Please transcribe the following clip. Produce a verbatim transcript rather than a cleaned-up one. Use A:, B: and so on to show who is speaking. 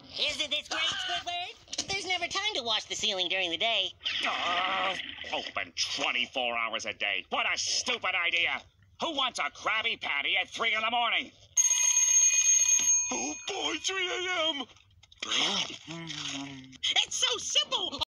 A: Isn't this great, Squidward? There's never time to wash the ceiling during the day.
B: Uh, open twenty-four hours a day. What a stupid idea. Who wants a Krabby Patty at three in the morning?
C: Oh boy, three a m
A: It's so simple.